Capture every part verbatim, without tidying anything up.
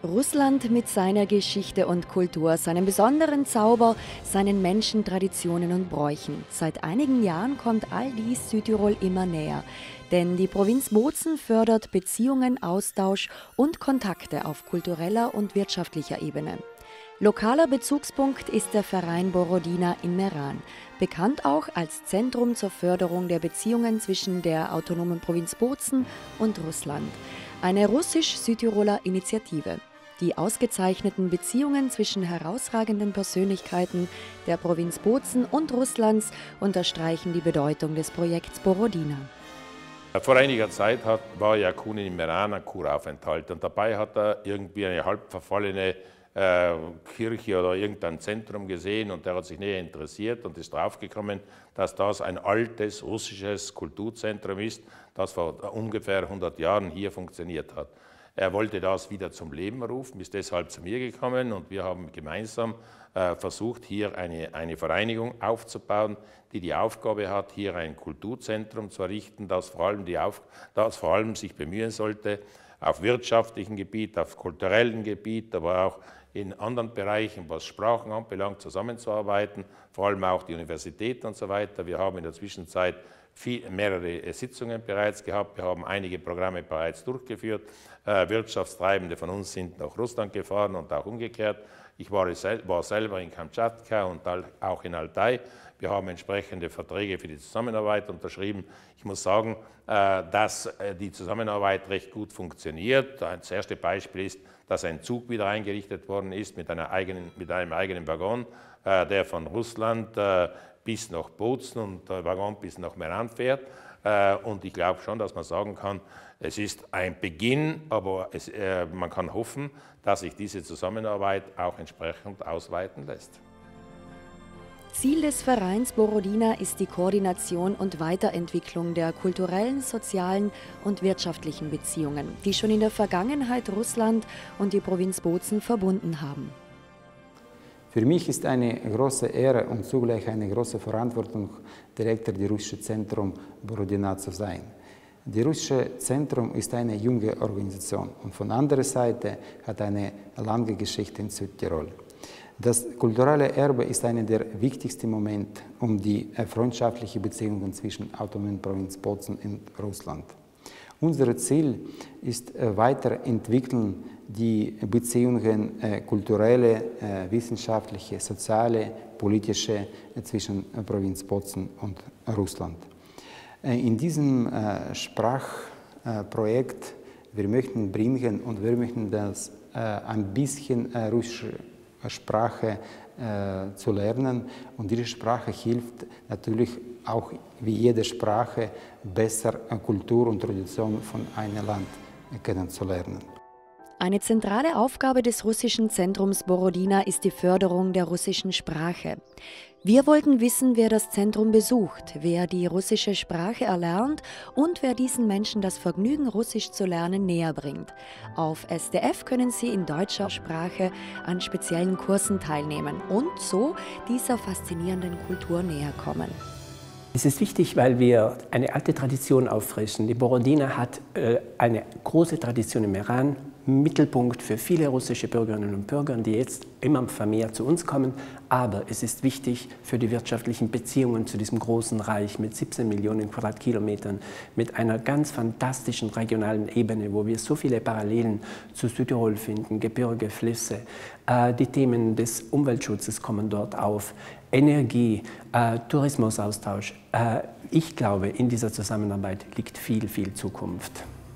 Russland mit seiner Geschichte und Kultur, seinem besonderen Zauber, seinen Menschen, Traditionen und Bräuchen. Seit einigen Jahren kommt all dies Südtirol immer näher. Denn die Provinz Bozen fördert Beziehungen, Austausch und Kontakte auf kultureller und wirtschaftlicher Ebene. Lokaler Bezugspunkt ist der Verein Borodina in Meran, bekannt auch als Zentrum zur Förderung der Beziehungen zwischen der autonomen Provinz Bozen und Russland. Eine russisch-Südtiroler Initiative. Die ausgezeichneten Beziehungen zwischen herausragenden Persönlichkeiten der Provinz Bozen und Russlands unterstreichen die Bedeutung des Projekts Borodina. Vor einiger Zeit hat, war Jakunin in Meran ein Kuraufenthalt und dabei hat er irgendwie eine halb verfallene äh, Kirche oder irgendein Zentrum gesehen und der hat sich näher interessiert und ist draufgekommen, dass das ein altes russisches Kulturzentrum ist, das vor ungefähr hundert Jahren hier funktioniert hat. Er wollte das wieder zum Leben rufen, ist deshalb zu mir gekommen und wir haben gemeinsam äh, versucht, hier eine, eine Vereinigung aufzubauen, die die Aufgabe hat, hier ein Kulturzentrum zu errichten, das vor allem, die auf, das vor allem sich bemühen sollte, auf wirtschaftlichem Gebiet, auf kulturellem Gebiet, aber auch in anderen Bereichen, was Sprachen anbelangt, zusammenzuarbeiten, vor allem auch die Universitäten und so weiter. Wir haben in der Zwischenzeit Viel, mehrere Sitzungen bereits gehabt, wir haben einige Programme bereits durchgeführt. Äh, Wirtschaftstreibende von uns sind nach Russland gefahren und auch umgekehrt. Ich war, war selber in Kamtschatka und auch in Altai. Wir haben entsprechende Verträge für die Zusammenarbeit unterschrieben. Ich muss sagen, äh, dass äh, die Zusammenarbeit recht gut funktioniert. Das erste Beispiel ist, dass ein Zug wieder eingerichtet worden ist mit, einer eigenen, mit einem eigenen Waggon, äh, der von Russland äh, bis nach Bozen und der Waggon bis nach Meran fährt. Und ich glaube schon, dass man sagen kann, es ist ein Beginn, aber es, äh, man kann hoffen, dass sich diese Zusammenarbeit auch entsprechend ausweiten lässt. Ziel des Vereins Borodina ist die Koordination und Weiterentwicklung der kulturellen, sozialen und wirtschaftlichen Beziehungen, die schon in der Vergangenheit Russland und die Provinz Bozen verbunden haben. Für mich ist eine große Ehre und zugleich eine große Verantwortung, Direktor des russischen Zentrums Borodina zu sein. Das russische Zentrum ist eine junge Organisation und von anderer Seite hat eine lange Geschichte in Südtirol. Das kulturelle Erbe ist einer der wichtigsten Momente um die freundschaftlichen Beziehungen zwischen autonomen Provinz Bozen und Russland. Unser Ziel ist äh, weiterentwickeln die Beziehungen äh, kulturelle, äh, wissenschaftliche, soziale, politische äh, zwischen äh, Provinz Bozen und Russland. Äh, in diesem äh, Sprachprojekt äh, wir möchten bringen und wir möchten das äh, ein bisschen äh, russische Sprache äh, zu lernen und diese Sprache hilft natürlich auch wie jede Sprache besser Kultur und Tradition von einem Land kennenzulernen. Eine zentrale Aufgabe des russischen Zentrums Borodina ist die Förderung der russischen Sprache. Wir wollten wissen, wer das Zentrum besucht, wer die russische Sprache erlernt und wer diesen Menschen das Vergnügen, Russisch zu lernen, näher bringt. Auf S D F können Sie in deutscher Sprache an speziellen Kursen teilnehmen und so dieser faszinierenden Kultur näher kommen. Es ist wichtig, weil wir eine alte Tradition auffrischen. Die Borodina hat äh, eine große Tradition im Meran, Mittelpunkt für viele russische Bürgerinnen und Bürger, die jetzt immer vermehrt zu uns kommen. Aber es ist wichtig für die wirtschaftlichen Beziehungen zu diesem großen Reich mit siebzehn Millionen Quadratkilometern, mit einer ganz fantastischen regionalen Ebene, wo wir so viele Parallelen zu Südtirol finden, Gebirge, Flüsse. Äh, die Themen des Umweltschutzes kommen dort auf. Energie, äh, Tourismusaustausch. Äh, ich glaube, in dieser Zusammenarbeit liegt viel, viel Zukunft.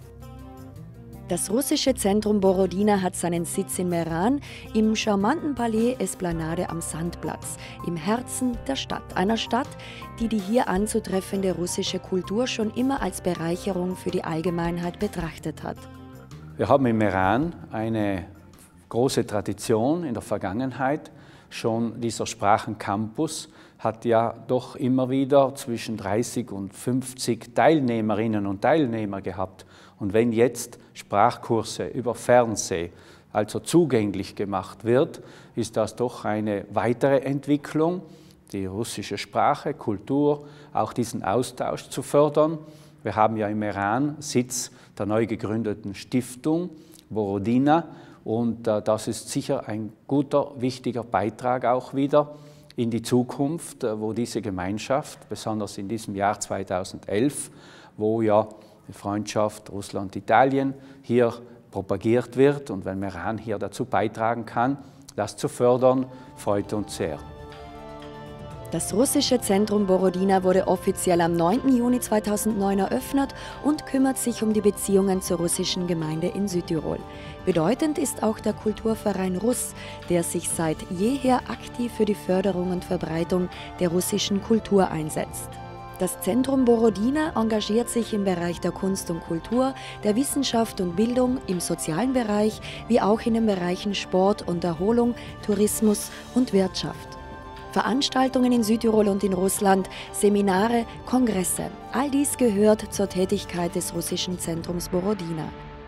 Das russische Zentrum Borodina hat seinen Sitz in Meran im charmanten Palais Esplanade am Sandplatz, im Herzen der Stadt. Einer Stadt, die die hier anzutreffende russische Kultur schon immer als Bereicherung für die Allgemeinheit betrachtet hat. Wir haben in Meran eine große Tradition in der Vergangenheit. Schon dieser Sprachencampus hat ja doch immer wieder zwischen dreißig und fünfzig Teilnehmerinnen und Teilnehmer gehabt. Und wenn jetzt Sprachkurse über Fernseh also zugänglich gemacht wird, ist das doch eine weitere Entwicklung, die russische Sprache, Kultur, auch diesen Austausch zu fördern. Wir haben ja im Iran Sitz der neu gegründeten Stiftung Borodina und äh, das ist sicher ein guter, wichtiger Beitrag auch wieder in die Zukunft, äh, wo diese Gemeinschaft, besonders in diesem Jahr zweitausendelf, wo ja die Freundschaft Russland-Italien hier propagiert wird und wenn Iran hier dazu beitragen kann, das zu fördern, freut uns sehr. Das russische Zentrum Borodina wurde offiziell am neunten Juni zweitausendneun eröffnet und kümmert sich um die Beziehungen zur russischen Gemeinde in Südtirol. Bedeutend ist auch der Kulturverein Russ, der sich seit jeher aktiv für die Förderung und Verbreitung der russischen Kultur einsetzt. Das Zentrum Borodina engagiert sich im Bereich der Kunst und Kultur, der Wissenschaft und Bildung, im sozialen Bereich, wie auch in den Bereichen Sport und Erholung, Tourismus und Wirtschaft. Veranstaltungen in Südtirol und in Russland, Seminare, Kongresse. All dies gehört zur Tätigkeit des russischen Zentrums Borodina.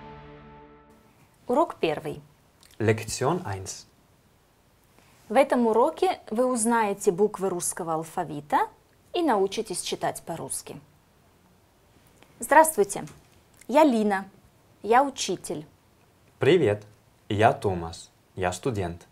Урок первый. Lektion eins. В этом уроке вы узнаете буквы русского алфавита и научитесь читать по-русски. Здравствуйте, я Лина, я учитель. Привет, я Thomas, я студент.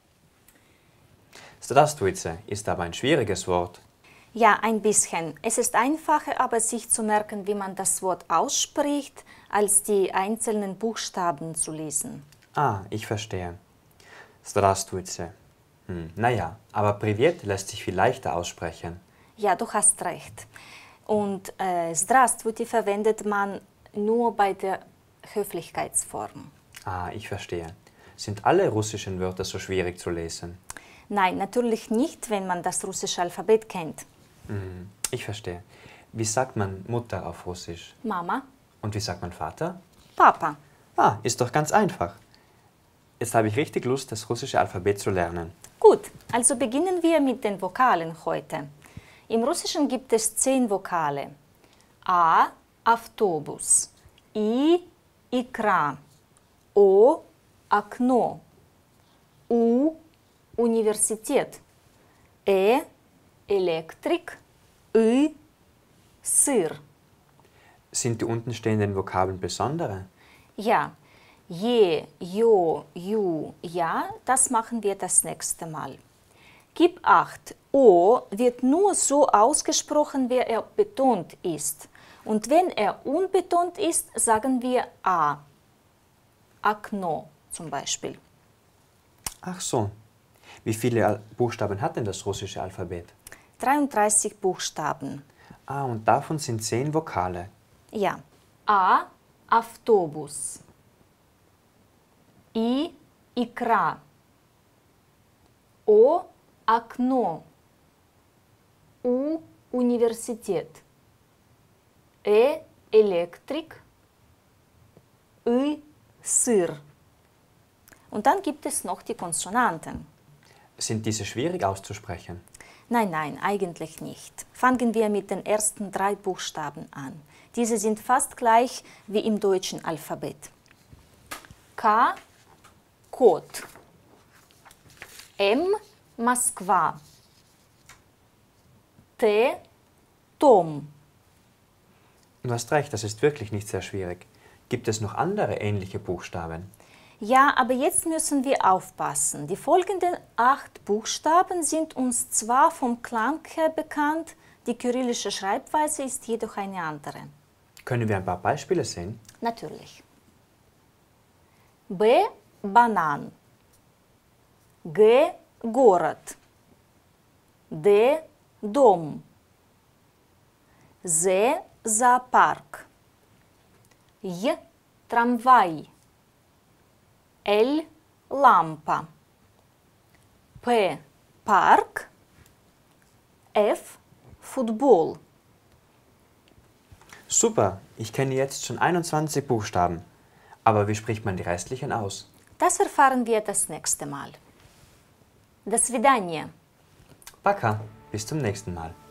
Здравствуйте ist aber ein schwieriges Wort. Ja, ein bisschen. Es ist einfacher, aber sich zu merken, wie man das Wort ausspricht, als die einzelnen Buchstaben zu lesen. Ah, ich verstehe. Здравствуйте. Hm, naja, aber Привет lässt sich viel leichter aussprechen. Ja, du hast recht. Und äh, Здравствуйте verwendet man nur bei der Höflichkeitsform. Ah, ich verstehe. Sind alle russischen Wörter so schwierig zu lesen? Nein, natürlich nicht, wenn man das russische Alphabet kennt. Hm, ich verstehe. Wie sagt man Mutter auf Russisch? Mama. Und wie sagt man Vater? Papa. Ah, ist doch ganz einfach. Jetzt habe ich richtig Lust, das russische Alphabet zu lernen. Gut, also beginnen wir mit den Vokalen heute. Im Russischen gibt es zehn Vokale. A, Автобус. I, Икра. O, окно. U, Universität. E, Elektrik. Ü, Sir. Sind die untenstehenden Vokabeln besondere? Ja, je, jo, ju, ja, das machen wir das nächste Mal. Gib acht, O wird nur so ausgesprochen, wie er betont ist. Und wenn er unbetont ist, sagen wir A. Окно zum Beispiel. Ach so. Wie viele Buchstaben hat denn das russische Alphabet? dreiunddreißig Buchstaben. Ah, und davon sind zehn Vokale. Ja. A. Автобус. I. Икра. O. окно. U. Universität. E. Elektrik. Ü. Sir. Und dann gibt es noch die Konsonanten. Sind diese schwierig auszusprechen? Nein, nein, eigentlich nicht. Fangen wir mit den ersten drei Buchstaben an. Diese sind fast gleich wie im deutschen Alphabet. K, Kot. M, Moskwa. T, Tom. Du hast recht, das ist wirklich nicht sehr schwierig. Gibt es noch andere ähnliche Buchstaben? Ja, aber jetzt müssen wir aufpassen. Die folgenden acht Buchstaben sind uns zwar vom Klang her bekannt, die kyrillische Schreibweise ist jedoch eine andere. Können wir ein paar Beispiele sehen? Natürlich. B. Banan. G. Город. D. Дом. Z. Зоопарк. J. Трамвай. L. Lampa. P. Park. F. Football. Super, ich kenne jetzt schon einundzwanzig Buchstaben. Aber wie spricht man die restlichen aus? Das erfahren wir das nächste Mal. До свидания. Пока, bis zum nächsten Mal.